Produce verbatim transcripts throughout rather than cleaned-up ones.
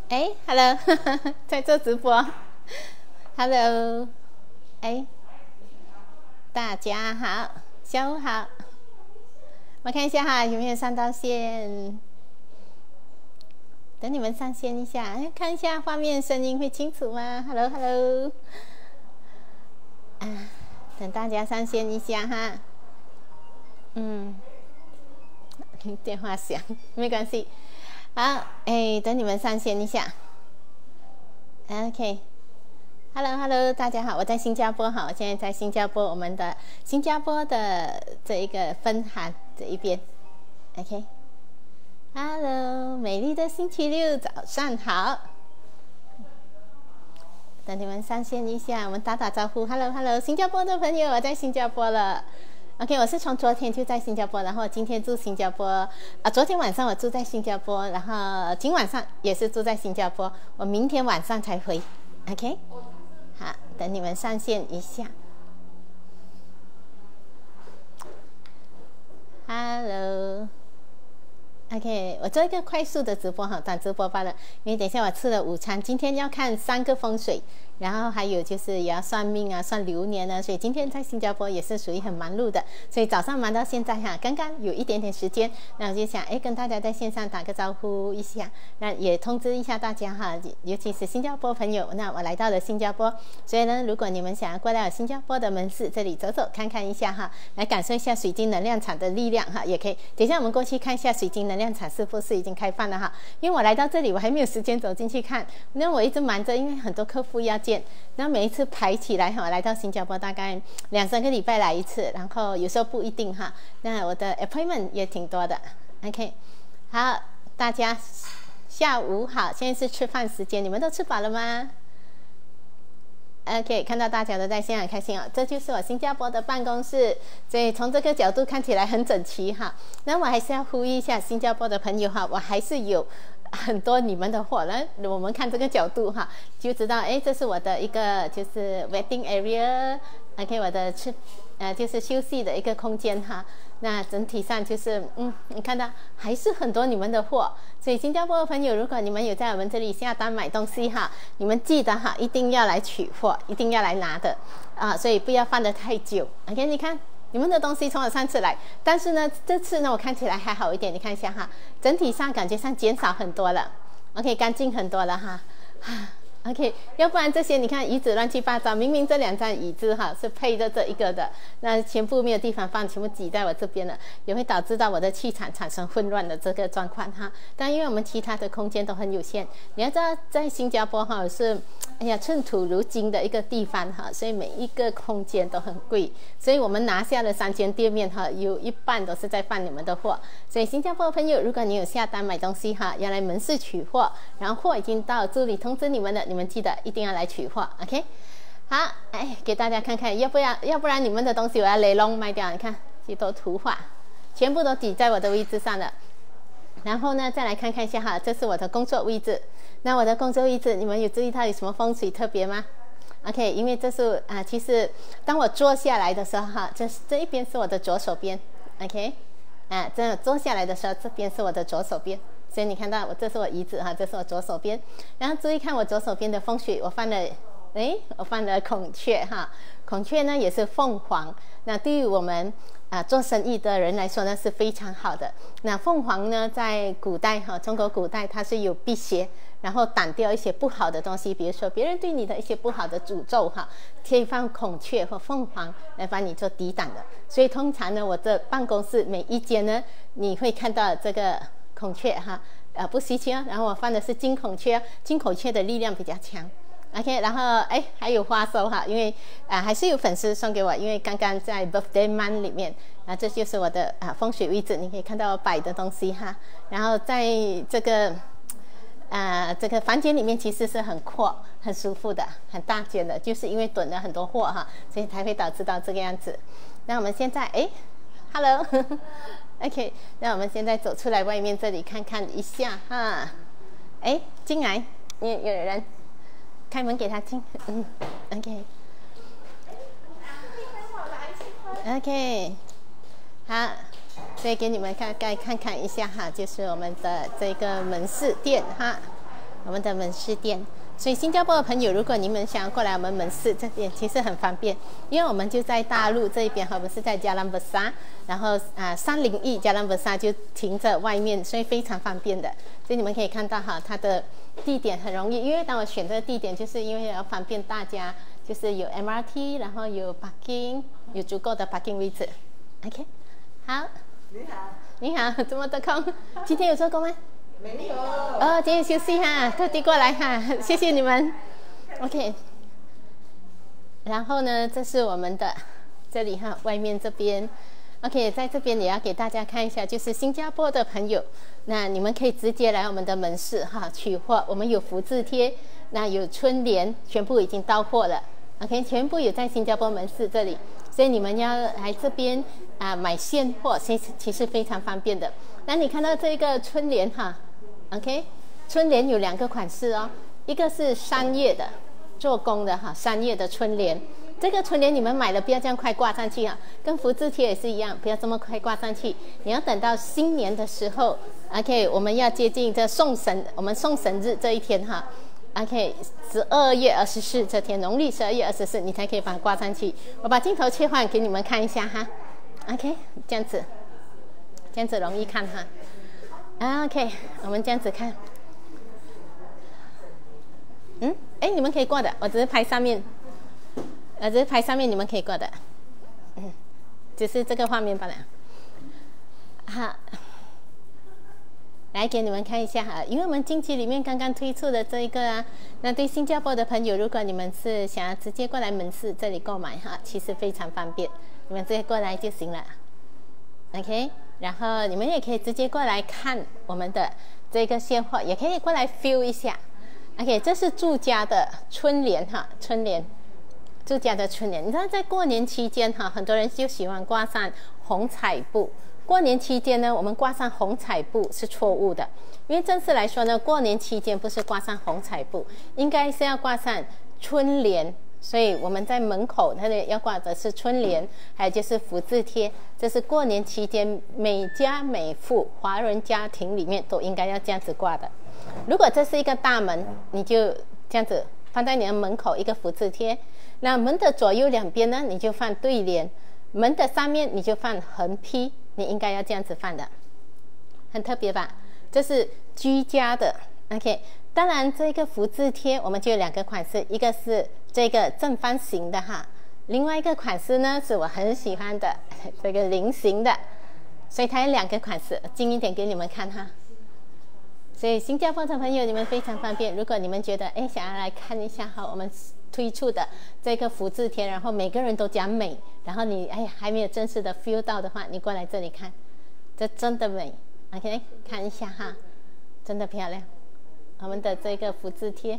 哎 ，Hello， 在做直播 ，Hello， 哎，大家好，下午好，我看一下哈，有没有上到线？等你们上线一下，哎，看一下画面声音会清楚吗 ？Hello，Hello， 啊，等大家上线一下哈。嗯，电话响，没关系。好，哎，等你们上线一下。OK，Hello，Hello， 大家好，我在新加坡哈，我现在在新加坡，我们的新加坡的这一个分行这一边。OK，Hello， 美丽的星期六早上好。等你们上线一下，我们打打招呼。Hello，Hello， 新加坡的朋友，我在新加坡了。OK， 我是从昨天就在新加坡，然后今天住新加坡啊。昨天晚上我住在新加坡，然后今晚上也是住在新加坡，我明天晚上才回。OK， 好，等你们上线一下。Hello，OK， 我做一个快速的直播哈，短直播罢了，因为等一下我吃了午餐，今天要看三个风水。然后还有就是也要算命啊，算流年啊，所以今天在新加坡也是属于很忙碌的，所以早上忙到现在哈，刚刚有一点点时间，那我就想哎跟大家在线上打个招呼一下，那也通知一下大家哈，尤其是新加坡朋友，那我来到了新加坡，所以呢，如果你们想要过来新加坡的门市这里走走看看一下哈，来感受一下水晶能量场的力量哈，也可以。等一下我们过去看一下水晶能量场是不是已经开放了哈，因为我来到这里我还没有时间走进去看，那我一直忙着，因为很多客户要见。那每一次排起来哈，来到新加坡大概两三个礼拜来一次，然后有时候不一定哈。那我的 appointment 也挺多的。OK， 好，大家下午好，现在是吃饭时间，你们都吃饱了吗 ？OK， 看到大家都在线很开心哦。这就是我新加坡的办公室，所以从这个角度看起来很整齐哈。那我还是要呼吁一下新加坡的朋友哈，我还是有很多你们的货呢，我们看这个角度哈，就知道哎，这是我的一个就是 waiting area，OK， 我的吃呃就是休息的一个空间哈。那整体上就是嗯，你看到还是很多你们的货，所以新加坡的朋友，如果你们有在我们这里下单买东西哈，你们记得哈，一定要来取货，一定要来拿的啊，所以不要放得太久。OK， 你看。你们的东西从我上次来，但是呢，这次呢，我看起来还好一点。你看一下哈，整体上感觉上减少很多了 ，OK， 干净很多了哈。OK， 要不然这些你看椅子乱七八糟，明明这两张椅子哈是配着这一个的，那全部没有地方放，全部挤在我这边了，也会导致到我的气场产生混乱的这个状况哈。但因为我们其他的空间都很有限，你要知道在新加坡哈是，哎呀寸土如金的一个地方哈，所以每一个空间都很贵，所以我们拿下了三间店面哈，有一半都是在放你们的货。所以新加坡的朋友，如果你有下单买东西哈，要来门市取货，然后货已经到，助理通知你们了。你们记得一定要来取货 ，OK？ 好，哎，给大家看看，要不然要不然你们的东西我要雷龙卖掉，你看许多图画，全部都抵在我的位置上了。然后呢，再来看看一下哈，这是我的工作位置。那我的工作位置，你们有注意到有什么风水特别吗 ？OK， 因为这是啊，其实当我坐下来的时候哈，这这一边是我的左手边 ，OK？ 啊，这坐下来的时候，这边是我的左手边。所以你看到我，这是我椅子哈，这是我左手边。然后注意看我左手边的风水，我放了，哎，我放了孔雀哈。孔雀呢也是凤凰，那对于我们啊、呃、做生意的人来说呢是非常好的。那凤凰呢在古代哈，中国古代它是有辟邪，然后挡掉一些不好的东西，比如说别人对你的一些不好的诅咒哈，可以放孔雀或凤凰来帮你做抵挡的。所以通常呢，我的办公室每一间呢，你会看到这个孔雀哈，呃不稀奇哦。然后我放的是金孔雀，金孔雀的力量比较强。OK， 然后哎还有花收哈，因为啊、呃、还是有粉丝送给我，因为刚刚在 birthday month 里面啊，这就是我的啊风水位置，你可以看到我摆的东西哈。然后在这个啊、呃、这个房间里面其实是很阔、很舒服的、很大间的，就是因为囤了很多货哈，所以才会导致到这个样子。那我们现在哎 ，Hello。OK， 那我们现在走出来外面这里看看一下哈。哎，进来，有有人开门给他进。嗯 ，OK。OK， 好，再给你们看，再看看一下哈，就是我们的这个门市店哈。 我们的门市店。所以新加坡的朋友，如果你们想要过来我们门市这边，其实很方便，因为我们就在大陆这一边，我们是在 Jalan Besar， 然后啊三零一 Jalan Besar 就停在外面，所以非常方便的。所以你们可以看到哈，它的地点很容易，因为当我选这个地点，就是因为要方便大家，就是有 M R T， 然后有 parking， 有足够的 parking 位置。OK， 好。你好。你好，这么多空，今天有做工吗？没有。哦，今天休息哈，特地过来哈，谢谢你们。OK。然后呢，这是我们的这里哈，外面这边。OK， 在这边也要给大家看一下，就是新加坡的朋友，那你们可以直接来我们的门市哈取货。我们有福字贴，那有春联，全部已经到货了。OK， 全部有在新加坡门市这里，所以你们要来这边啊、呃、买现货，其实其实非常方便的。那你看到这个春联哈 ，OK， 春联有两个款式哦，一个是三叶的，做工的哈，三叶的春联。这个春联你们买了不要这样快挂上去啊，跟福字贴也是一样，不要这么快挂上去，你要等到新年的时候 ，OK， 我们要接近这送神，我们送神日这一天哈。OK， 十二月二十四这天，农历十二月二十四，你才可以把它挂上去。我把镜头切换给你们看一下哈。OK， 这样子，这样子容易看哈。OK， 我们这样子看。嗯，哎，你们可以挂的，我只是拍上面，我只是拍上面，你们可以挂的。嗯，只是这个画面罢了。好。来给你们看一下哈，因为我们近期里面刚刚推出的这一个啊，那对新加坡的朋友，如果你们是想要直接过来门市这里购买哈，其实非常方便，你们直接过来就行了 ，OK， 然后你们也可以直接过来看我们的这个现货，也可以过来 feel 一下 ，OK， 这是住家的春联哈，春联，住家的春联，你知道在过年期间哈，很多人就喜欢挂上红彩布。过年期间呢，我们挂上红彩布是错误的，因为正式来说呢，过年期间不是挂上红彩布，应该是要挂上春联。所以我们在门口那里要挂的是春联，还有就是福字贴，这是过年期间每家每户华人家庭里面都应该要这样子挂的。如果这是一个大门，你就这样子放在你的门口一个福字贴，那门的左右两边呢，你就放对联，门的上面你就放横批。你应该要这样子放的，很特别吧？这是居家的 ，OK。当然，这个福字贴我们就有两个款式，一个是这个正方形的哈，另外一个款式呢是我很喜欢的这个菱形的，所以它有两个款式，近一点给你们看哈。所以新加坡的朋友你们非常方便，如果你们觉得哎想要来看一下哈，我们推出的这个福字贴，然后每个人都讲美，然后你哎还没有正式的 feel 到的话，你过来这里看，这真的美 ，OK， 看一下哈，真的漂亮，我们的这个福字贴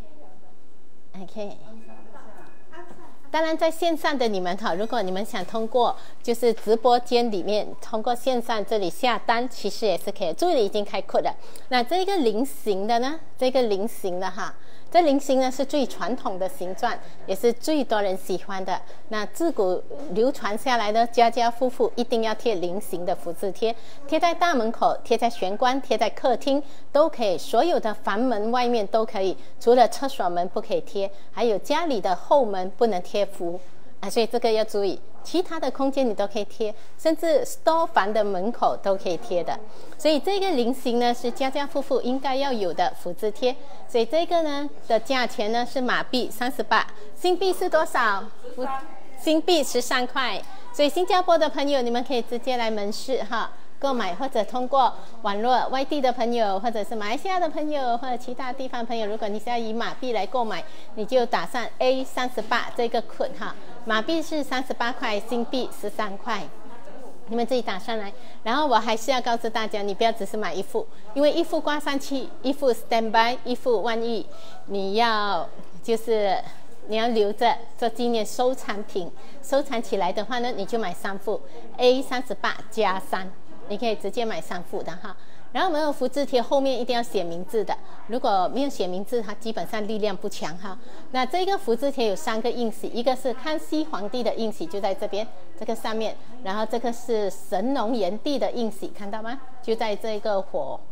，OK。当然，在线上的你们哈，如果你们想通过就是直播间里面通过线上这里下单，其实也是可以。这里已经开阔了。那这个菱形的呢？这个菱形的哈，这菱形呢是最传统的形状，也是最多人喜欢的。那自古流传下来的，家家户户一定要贴菱形的福字贴，贴在大门口，贴在玄关，贴在客厅都可以，所有的房门外面都可以，除了厕所门不可以贴，还有家里的后门不能贴福啊，所以这个要注意。其他的空间你都可以贴，甚至 store 房的门口都可以贴的。所以这个菱形呢是家家户户应该要有的福字贴。所以这个呢的价钱呢是马币三十八，新币是多少？新币十三块。所以新加坡的朋友你们可以直接来门市哈购买，或者通过网络外地的朋友，或者是马来西亚的朋友，或者其他地方朋友，如果你是要以马币来购买，你就打上 A 三十八 这个 code 哈，马币是三十八块，新币十三块，你们自己打上来。然后我还是要告诉大家，你不要只是买一副，因为一副挂上去，一副 standby， 一副万一你要就是你要留着做纪念收藏品，收藏起来的话呢，你就买三副 A 三十八加三。你可以直接买三副的哈，然后我们的福字贴后面一定要写名字的，如果没有写名字，它基本上力量不强哈。那这个福字贴有三个印玺，一个是康熙皇帝的印玺，就在这边这个上面，然后这个是神农炎帝的印玺，看到吗？就在这个火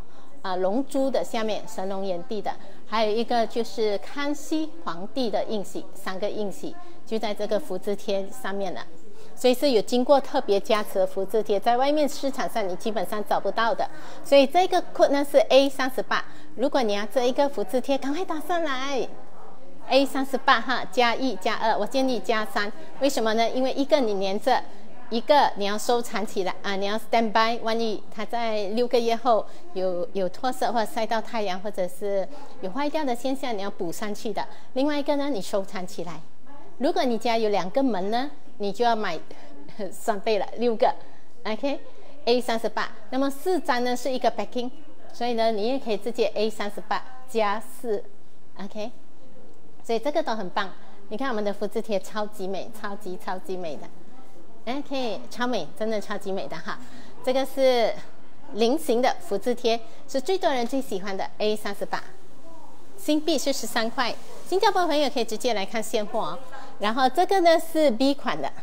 啊龙珠的下面神龙炎帝的，还有一个就是康熙皇帝的印玺，三个印玺就在这个福字贴上面了。所以是有经过特别加持的福字贴，在外面市场上你基本上找不到的。所以这个 code 呢是 A 三十八，如果你要这一个福字贴，赶快打上来。A 三十八哈，加一加二，我建议加三。为什么呢？因为一个你连着，一个你要收藏起来啊，你要 stand by， 万一它在六个月后有有脱色或者晒到太阳，或者是有坏掉的现象，你要补上去的。另外一个呢，你收藏起来。如果你家有两个门呢，你就要买三倍了，六个 ，OK， A 三十八。那么四张呢是一个 packing， 所以呢你也可以直接 A 三十八加四 ，OK。所以这个都很棒。你看我们的福字贴超级美，超级超级美的 ，OK， 超美，真的超级美的哈。这个是菱形的福字贴，是最多人最喜欢的 A 三十八。新币是十三块，新加坡朋友可以直接来看现货哦。然后这个呢是 B 款的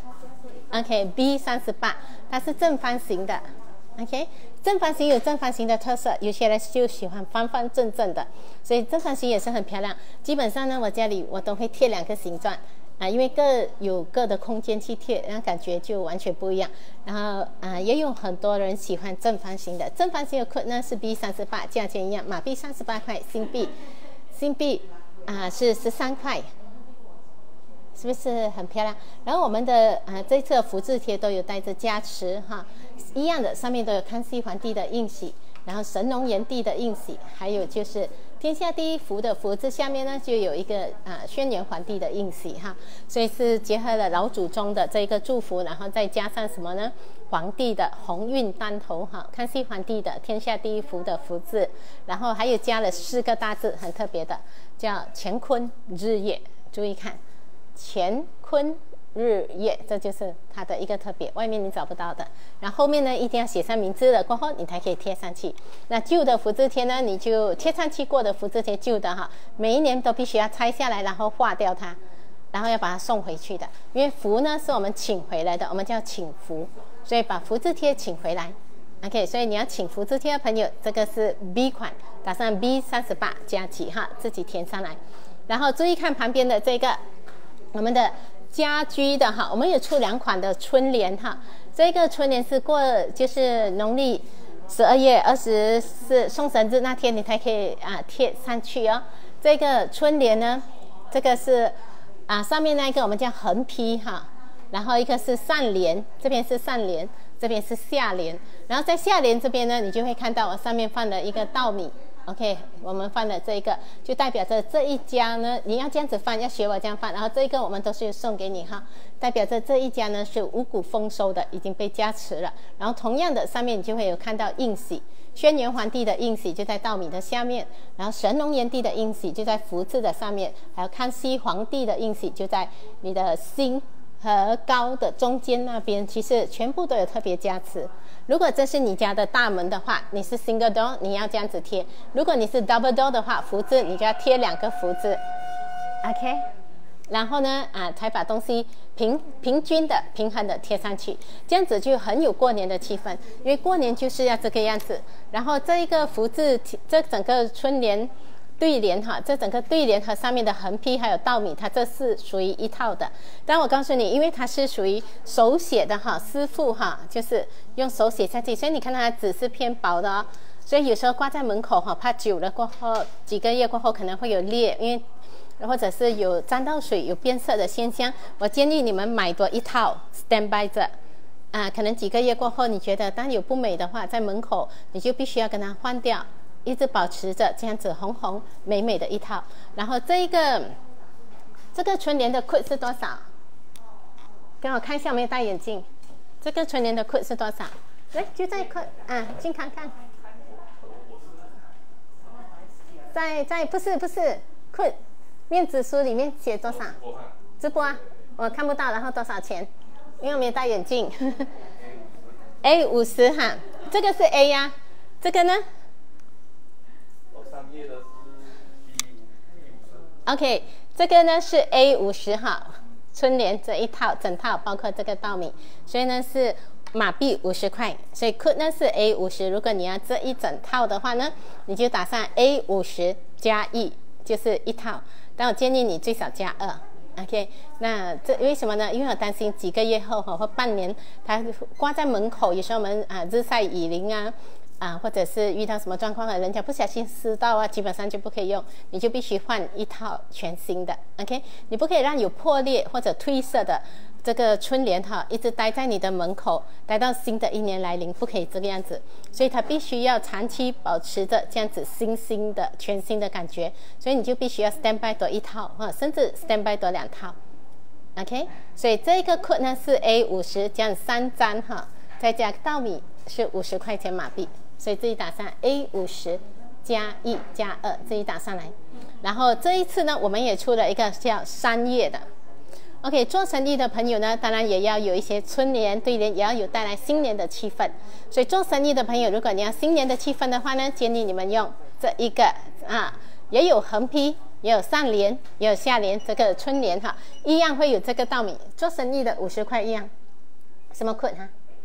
，OK B 三十八，它是正方形的 ，OK 正方形有正方形的特色，有些人就喜欢方方正正的，所以正方形也是很漂亮。基本上呢，我家里我都会贴两个形状啊，因为各有各的空间去贴，然后感觉就完全不一样。然后啊，也有很多人喜欢正方形的，正方形的 code 呢是 B 三十八，价钱一样，马币三十八块，新币。新币啊是十三块，是不是很漂亮？然后我们的啊这次的福字贴都有带着加持哈，一样的，上面都有康熙皇帝的印玺，然后神龙炎帝的印玺，还有就是天下第一福的福字下面呢就有一个啊轩辕皇帝的印玺哈，所以是结合了老祖宗的这个祝福，然后再加上什么呢？皇帝的鸿运当头哈，康熙皇帝的天下第一福的福字，然后还有加了四个大字，很特别的，叫乾坤日月。注意看，乾坤日月，这就是它的一个特别，外面你找不到的。然后后面呢，一定要写上名字了过后，你才可以贴上去。那旧的福字贴呢，你就贴上去过的福字贴，旧的哈，每一年都必须要拆下来，然后化掉它，然后要把它送回去的。因为福呢是我们请回来的，我们叫请福。所以把福字贴请回来 ，OK。所以你要请福字贴的朋友，这个是 B 款，打上 B 三十八加几哈，自己填上来。然后注意看旁边的这个，我们的家居的哈，我们有出两款的春联哈。这个春联是过就是农历十二月二十四送神日那天你才可以啊贴上去哦。这个春联呢，这个是啊上面那一个我们叫横批哈。然后一个是上联，这边是上联，这边是下联。然后在下联这边呢，你就会看到我上面放了一个稻米 ，OK， 我们放了这一个，就代表着这一家呢，你要这样子放，要学我这样放。然后这一个我们都是送给你哈，代表着这一家呢是五谷丰收的，已经被加持了。然后同样的，上面你就会有看到印玺，轩辕皇帝的印玺就在稻米的下面，然后神龙炎帝的印玺就在福字的上面，还有康熙皇帝的印玺就在你的心和高的中间那边，其实全部都有特别加持。如果这是你家的大门的话，你是 single door， 你要这样子贴；如果你是 double door 的话，福字你就要贴两个福字 ，OK。然后呢，啊，才把东西平平均的、平衡的贴上去，这样子就很有过年的气氛。因为过年就是要这个样子。然后这一个福字，这整个春联。对联哈，这整个对联和上面的横批还有稻米，它这是属于一套的。但我告诉你，因为它是属于手写的哈，师傅哈就是用手写下去，所以你看它的纸是偏薄的哦。所以有时候挂在门口哈，怕久了过后几个月过后可能会有裂，因为或者是有沾到水、有变色的现象。我建议你们买多一套 ，stand by 着。啊，可能几个月过后你觉得当有不美的话，在门口你就必须要跟它换掉。一直保持着这样子红红美美的一套，然后这一个这个春联的 code 是多少？给我看一下有没有戴眼镜。这个春联的 code 是多少？来，就在 code 啊，进看看。在在不是不是 code 面子书里面写多少？直播啊，我看不到，然后多少钱？因为我没有戴眼镜。A 五十哈，这个是 A 呀、啊，这个呢？OK， 这个呢是 A 五十哈，春联这一套整套包括这个稻米，所以呢是马币五十块，所以 could 呢是 A 五十。如果你要这一整套的话呢，你就打上 A 五十加一，就是一套。但我建议你最少加二。OK， 那这为什么呢？因为我担心几个月后或半年，它挂在门口，有时候我们啊日晒雨淋啊。啊，或者是遇到什么状况了，人家不小心撕到啊，基本上就不可以用，你就必须换一套全新的 ，OK？ 你不可以让有破裂或者褪色的这个春联哈，一直待在你的门口，待到新的一年来临，不可以这个样子，所以它必须要长期保持着这样子新新的、全新的感觉，所以你就必须要 stand by 多一套哈，甚至 stand by 多两套 ，OK？ 所以这个 code 呢是 A 五十加三张哈，再加稻米是五十块钱马币。所以自己打上 A 五十加一加二，自己打上来。然后这一次呢，我们也出了一个叫三月的。OK， 做生意的朋友呢，当然也要有一些春联、对联，也要有带来新年的气氛。所以做生意的朋友，如果你要新年的气氛的话呢，建议你们用这一个啊，也有横批，也有上联，也有下联，这个春联哈，一样会有这个稻米。做生意的五十块一样，什么困哈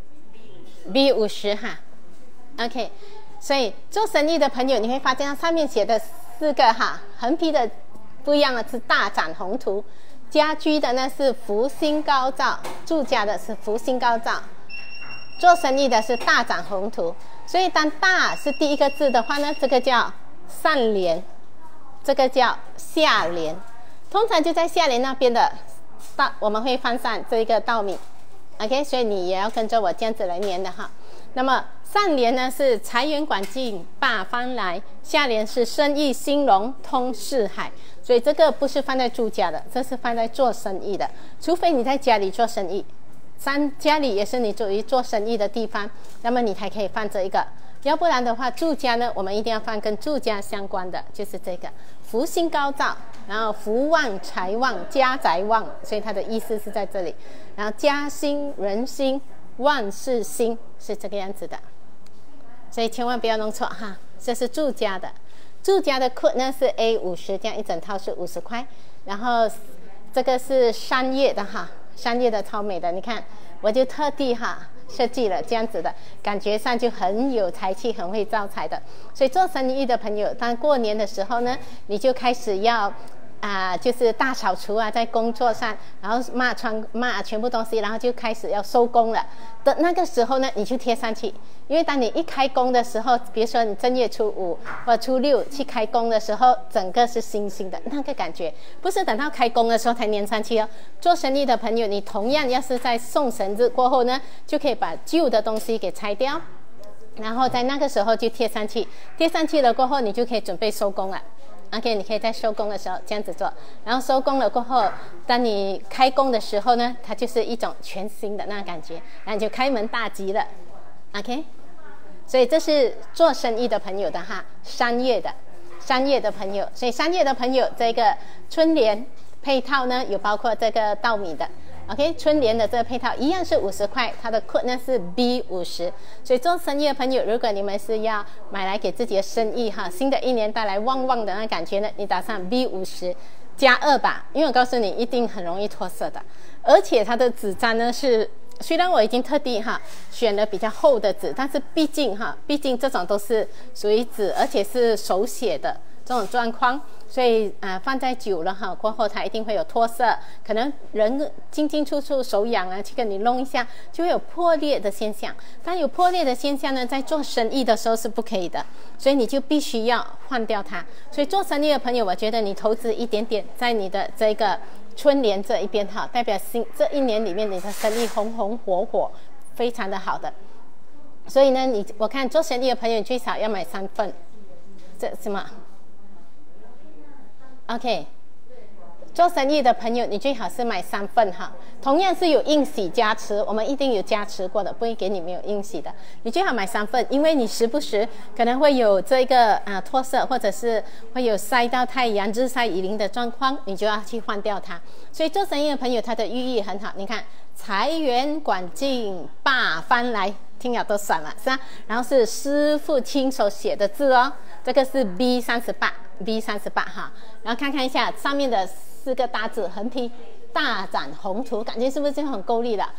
？B 五十哈。OK， 所以做生意的朋友，你会发现它上面写的四个哈横批的不一样的是大展宏图，家居的呢是福星高照，住家的是福星高照，做生意的是大展宏图。所以当大是第一个字的话呢，这个叫上联，这个叫下联。通常就在下联那边的大，我们会放上这个稻米。OK， 所以你也要跟着我这样子来念的哈。那么上联呢是财源广进八方来，下联是生意兴隆通四海。所以这个不是放在住家的，这是放在做生意的。除非你在家里做生意，三家里也是你属于做生意的地方，那么你才可以放这一个。要不然的话，住家呢，我们一定要放跟住家相关的，就是这个福星高照，然后福旺财旺家宅旺，所以它的意思是在这里。然后家兴人兴万事兴是这个样子的，所以千万不要弄错哈。这是住家的，住家的 code 呢是 A 五十，这样一整套是五十块。然后这个是商业的哈，商业的超美的，你看我就特地哈设计了这样子的，感觉上就很有财气，很会招财的。所以做生意的朋友，当过年的时候呢，你就开始要啊、呃，就是大扫除啊，在工作上，然后骂穿骂全部东西，然后就开始要收工了的那个时候呢，你就贴上去。因为当你一开工的时候，比如说你正月初五或初六去开工的时候，整个是新新的那个感觉，不是等到开工的时候才粘上去哦。做生意的朋友，你同样要是在送神日过后呢，就可以把旧的东西给拆掉，然后在那个时候就贴上去。贴上去了过后，你就可以准备收工了。OK， 你可以在收工的时候这样子做，然后收工了过后，当你开工的时候呢，它就是一种全新的那感觉，然后你就开门大吉了。OK， 所以这是做生意的朋友的哈，商业的，商业的朋友，所以商业的朋友这个春联配套呢，有包括这个稻米的。OK， 春联的这个配套一样是五十块，它的 code 呢是 B 五十。所以做生意的朋友，如果你们是要买来给自己的生意哈，新的一年带来旺旺的那感觉呢，你打上 B 五十加二吧，因为我告诉你一定很容易脱色的，而且它的纸张呢是。虽然我已经特地哈选了比较厚的纸，但是毕竟哈，毕竟这种都是属于纸，而且是手写的这种状况，所以啊、呃、放在久了哈过后，它一定会有脱色，可能人进进出出手痒啊，去跟你弄一下，就会有破裂的现象。当有破裂的现象呢，在做生意的时候是不可以的，所以你就必须要换掉它。所以做生意的朋友，我觉得你投资一点点在你的这个。春联这一边哈，代表新这一年里面你的生意红红火火，非常的好的。所以呢，你我看做生意的朋友最少要买三份，这什么 ？OK， 做生意的朋友你最好是买三份哈。同样是有应喜加持，我们一定有加持过的，不会给你没有应喜的。你最好买三份，因为你时不时可能会有这个啊脱色，或者是会有晒到太阳、日晒雨淋的状况，你就要去换掉它。所以做生意的朋友，它的寓意很好。你看，财源广进八方来，听了都爽了，是吧？然后是师傅亲手写的字哦，这个是 B 三十八 B 三十八哈。然后看看一下上面的四个大字横批。大展宏图，感觉是不是就很够力了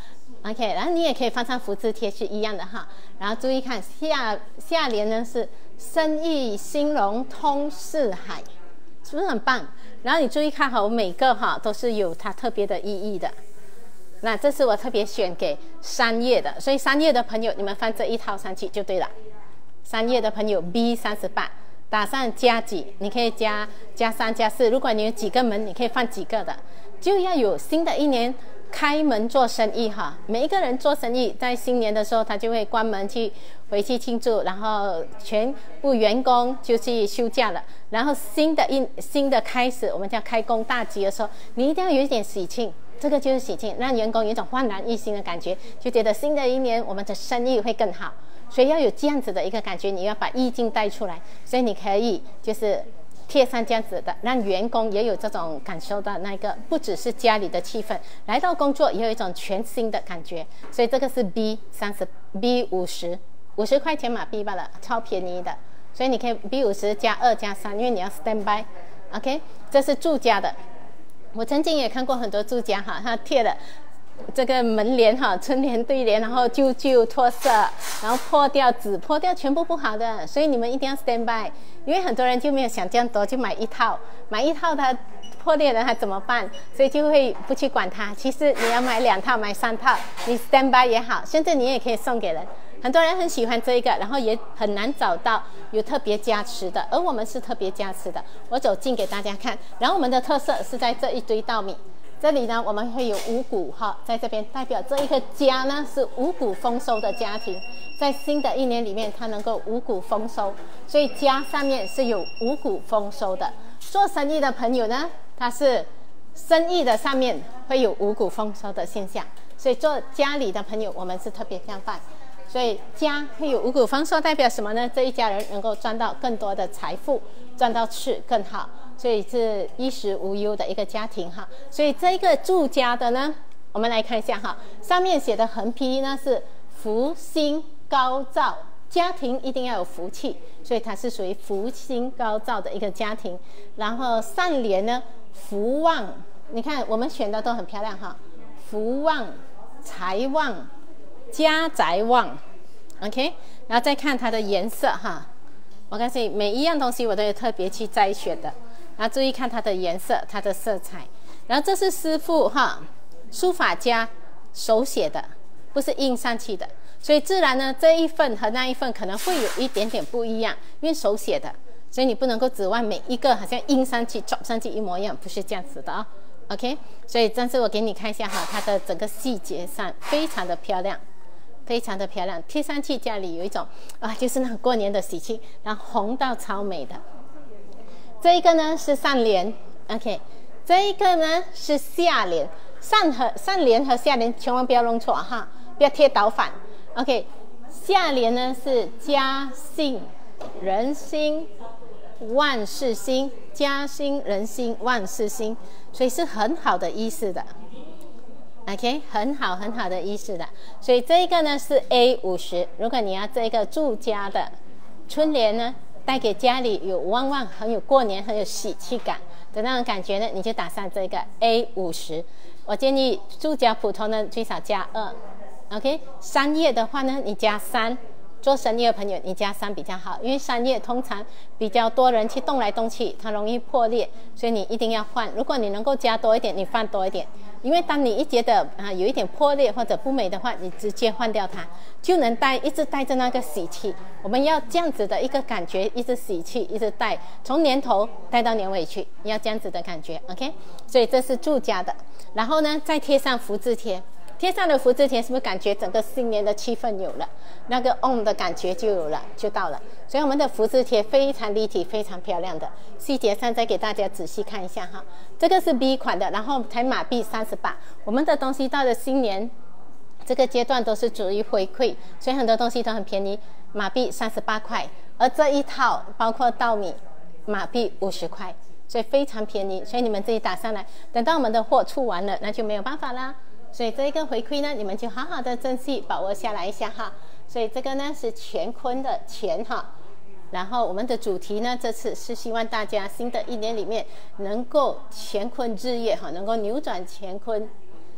OK， 然后你也可以放上福字贴是一样的哈。然后注意看下下联呢是生意兴隆通四海，是不是很棒？然后你注意看哈，我每个哈都是有它特别的意义的。那这是我特别选给三月的，所以三月的朋友你们放这一套上去就对了。三月的朋友 B 三十八，打上加几，你可以加加三加四。如果你有几个门，你可以放几个的，就要有新的一年。开门做生意哈，每一个人做生意，在新年的时候，他就会关门去回去庆祝，然后全部员工就去休假了。然后新的一新的开始，我们叫开工大吉的时候，你一定要有一点喜庆，这个就是喜庆，让员工有一种焕然一新的感觉，就觉得新的一年我们的生意会更好。所以要有这样子的一个感觉，你要把意境带出来，所以你可以就是贴上这样子的，让员工也有这种感受到那个不只是家里的气氛，来到工作也有一种全新的感觉。所以这个是 B 三十 B 五十五十块钱马币罢了，超便宜的。所以你可以 B 五十加二加三，因为你要 stand by。OK， 这是住家的。我曾经也看过很多住家哈，他贴了这个门帘哈，春联对联，然后旧旧脱色，然后破掉纸破掉，全部不好的，所以你们一定要 stand by， 因为很多人就没有想这样多，就买一套，买一套它破裂了它怎么办？所以就会不去管它。其实你要买两套，买三套，你 stand by 也好，甚至你也可以送给人。很多人很喜欢这一个，然后也很难找到有特别加持的，而我们是特别加持的。我走近给大家看，然后我们的特色是在这一堆稻米。这里呢，我们会有五谷哈，在这边代表这一个家呢是五谷丰收的家庭，在新的一年里面，它能够五谷丰收，所以家上面是有五谷丰收的。做生意的朋友呢，他是生意的上面会有五谷丰收的现象，所以做家里的朋友，我们是特别相反。所以家会有五谷丰收，代表什么呢？这一家人能够赚到更多的财富，赚到吃更好。所以是衣食无忧的一个家庭哈，所以这个住家的呢，我们来看一下哈，上面写的横批呢是福星高照，家庭一定要有福气，所以它是属于福星高照的一个家庭。然后上联呢，福旺，你看我们选的都很漂亮哈，福旺、财旺、家宅旺 ，OK， 然后再看它的颜色哈，我告诉你每一样东西我都有特别去摘选的。然后注意看它的颜色，它的色彩。然后这是师傅哈，书法家手写的，不是印上去的。所以自然呢，这一份和那一份可能会有一点点不一样，因为手写的，所以你不能够指望每一个好像印上去、抓上去一模一样，不是这样子的啊、哦。OK， 所以这次我给你看一下哈，它的整个细节上非常的漂亮。非常的漂亮，贴上去家里有一种啊，就是那种过年的喜气，然后红到超美的。这一个呢是上联 ，OK， 这一个呢是下联，上和上联和下联千万不要弄错哈，不要贴倒反 ，OK， 下联呢是家兴人兴万事兴，家兴人兴万事兴，所以是很好的意思的。OK， 很好很好的意思的，所以这一个呢是 A 五十。如果你要这个住家的春联呢，带给家里有旺旺，很有过年，很有喜气感的那种感觉呢，你就打上这个 A 五十。我建议住家普通呢最少加二 ，OK， 商业的话呢你加三。做生意的朋友，你加三比较好，因为商业通常比较多人去动来动去，它容易破裂，所以你一定要换。如果你能够加多一点，你放多一点，因为当你一觉得啊有一点破裂或者不美的话，你直接换掉它，就能带一直带着那个喜气。我们要这样子的一个感觉，一直喜气，一直带，从年头带到年尾去，要这样子的感觉 ，OK？ 所以这是住家的，然后呢再贴上福字贴。贴上了福字贴，是不是感觉整个新年的气氛有了，那个 on 的感觉就有了，就到了。所以我们的福字贴非常立体，非常漂亮的。细节上再给大家仔细看一下哈，这个是 B 款的，然后才马币三十八。我们的东西到了新年这个阶段都是属于回馈，所以很多东西都很便宜，马币三十八块。而这一套包括稻米，马币五十块，所以非常便宜。所以你们自己打上来，等到我们的货出完了，那就没有办法啦。所以这一个回馈呢，你们就好好的珍惜把握下来一下哈。所以这个呢是乾坤的乾哈，然后我们的主题呢这次是希望大家新的一年里面能够乾坤日月哈，能够扭转乾坤，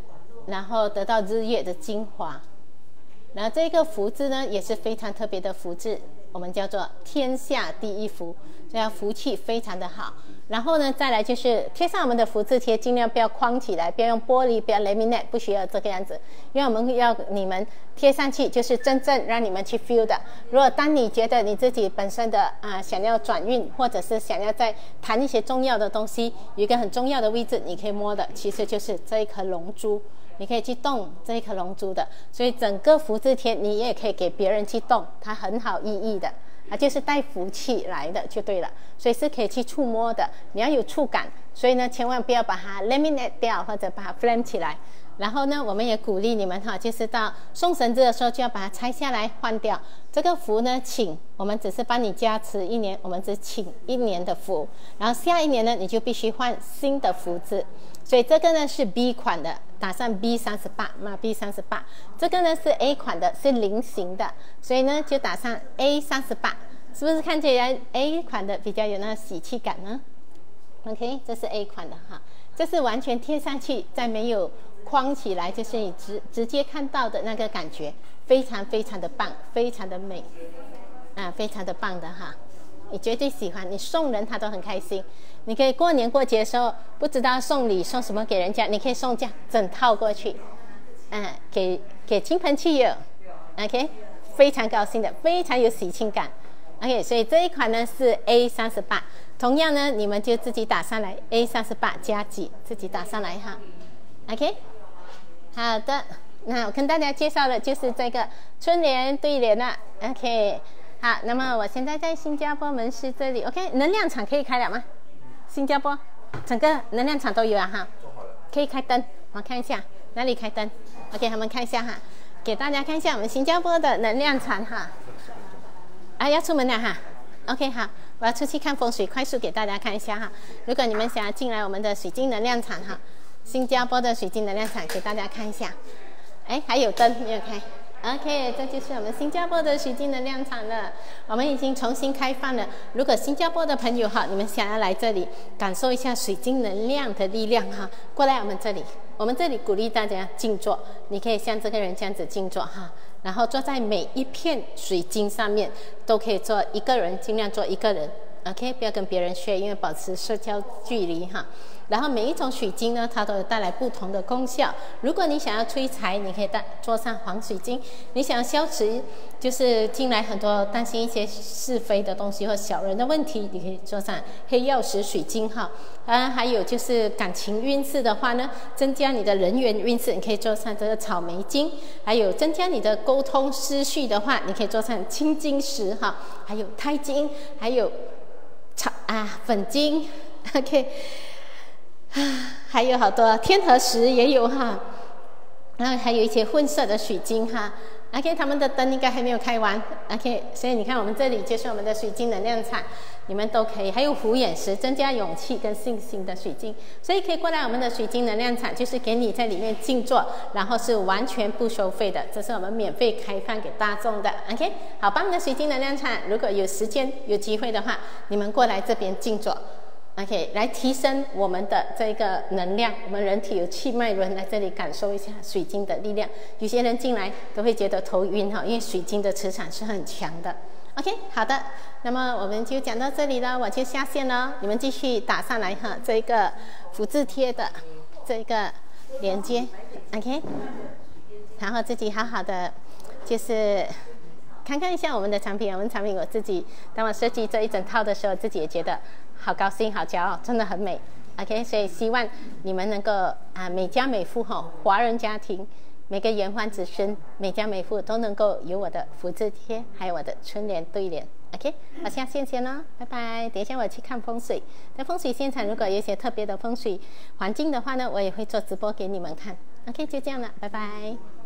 然后得到日月的精华。然后这个福字呢，也是非常特别的福字，我们叫做天下第一福，这样福气非常的好。然后呢，再来就是贴上我们的福字贴，尽量不要框起来，不要用玻璃，不要 laminate， 不需要这个样子，因为我们要你们贴上去，就是真正让你们去 feel 的。如果当你觉得你自己本身的啊、呃、想要转运，或者是想要再谈一些重要的东西，有一个很重要的位置，你可以摸的，其实就是这一颗龙珠。你可以去动这一颗龙珠的，所以整个福字贴你也可以给别人去动，它很好意义的，啊，就是带福气来的就对了，所以是可以去触摸的，你要有触感，所以呢，千万不要把它 laminate 掉或者把它 flame 起来。然后呢，我们也鼓励你们哈，就是到送绳子的时候就要把它拆下来换掉。这个福呢，请我们只是帮你加持一年，我们只请一年的福，然后下一年呢，你就必须换新的福字。所以这个呢是 B 款的，打上 B 三十八嘛 ，B 三十八。这个呢是 A 款的，是菱形的，所以呢就打上 A 三十八，是不是看起来 A 款的比较有那喜气感呢 ？OK， 这是 A 款的哈，这是完全贴上去，再没有框起来，就是你直直接看到的那个感觉，非常非常的棒，非常的美，啊，非常的棒的哈。你绝对喜欢，你送人他都很开心。你可以过年过节的时候不知道送礼送什么给人家，你可以送这样整套过去，嗯，给给亲朋戚友 ，OK， 非常高兴的，非常有喜庆感 ，OK， 所以这一款呢是 A 三十八，同样呢你们就自己打上来 A 三十八加几，自己打上来哈 ，OK， 好的，那我跟大家介绍的就是这个春联对联了 ，OK。好，那么我现在在新加坡门市这里 ，OK， 能量场可以开了吗？新加坡整个能量场都有啊哈，可以开灯，我看一下哪里开灯 ，OK， 我们看一下哈，给大家看一下我们新加坡的能量场哈。啊，要出门了哈 ，OK， 好，我要出去看风水，快速给大家看一下哈。如果你们想要进来我们的水晶能量场哈，新加坡的水晶能量场给大家看一下，哎，还有灯没有开。OK， 这就是我们新加坡的水晶能量场了。我们已经重新开放了。如果新加坡的朋友哈，你们想要来这里感受一下水晶能量的力量哈，过来我们这里。我们这里鼓励大家静坐，你可以像这个人这样子静坐哈，然后坐在每一片水晶上面，都可以坐一个人，尽量坐一个人。OK， 不要跟别人share，因为保持社交距离哈。然后每一种水晶呢，它都有带来不同的功效。如果你想要催财，你可以带坐上黄水晶；你想要消除，就是进来很多担心一些是非的东西或小人的问题，你可以坐上黑曜石水晶哈。啊，还有就是感情运势的话呢，增加你的人缘运势，你可以坐上这个草莓晶；还有增加你的沟通思绪的话，你可以坐上青金石哈。还有钛金，还有草啊粉晶 ，OK。啊，还有好多天河石也有哈，然后还有一些混色的水晶哈。OK， 他们的灯应该还没有开完。OK， 所以你看我们这里就是我们的水晶能量场，你们都可以。还有虎眼石，增加勇气跟信心的水晶，所以可以过来我们的水晶能量场，就是给你在里面静坐，然后是完全不收费的，这是我们免费开放给大众的。OK， 好棒的水晶能量场，如果有时间有机会的话，你们过来这边静坐。OK， 来提升我们的这个能量，我们人体有气脉轮，来这里感受一下水晶的力量。有些人进来都会觉得头晕哈，因为水晶的磁场是很强的。OK， 好的，那么我们就讲到这里了，我就下线了，你们继续打上来哈，这个福字贴的这个连接 ，OK， 然后自己好好的就是看看一下我们的产品，我们产品我自己当我设计这一整套的时候，自己也觉得好高兴、好骄傲，真的很美。OK， 所以希望你们能够啊，每家每户哈，华人家庭每个延欢子孙，每家每户都能够有我的福字贴，还有我的春联对联。OK， 好，下线先了，拜拜。等一下我去看风水，在风水现场如果有一些特别的风水环境的话呢，我也会做直播给你们看。OK， 就这样了，拜拜。